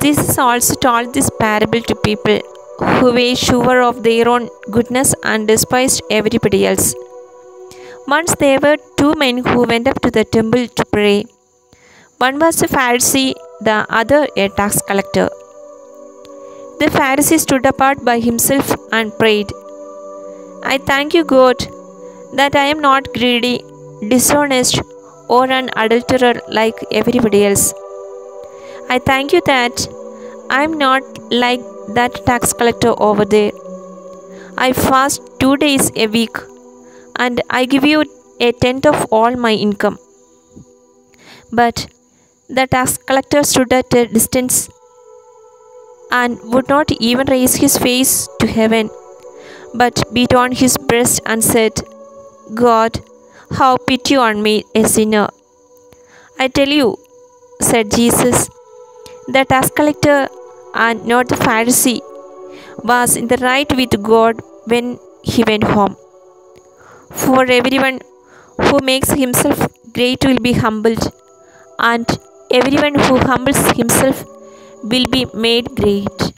Jesus also told this parable to people who were sure of their own goodness and despised everybody else. Once there were two men who went up to the temple to pray. One was a Pharisee, the other a tax collector. The Pharisee stood apart by himself and prayed, "I thank you, God, that I am not greedy, dishonest, or an adulterer like everybody else. I thank you that I am not like that tax collector over there. I fast 2 days a week and I give you a tenth of all my income." But the tax collector stood at a distance and would not even raise his face to heaven, but beat on his breast and said, "God, have pity on me, a sinner." "I tell you," said Jesus, "the tax collector and not the Pharisee was in the right with God when he went home. For everyone who makes himself great will be humbled, and everyone who humbles himself will be made great."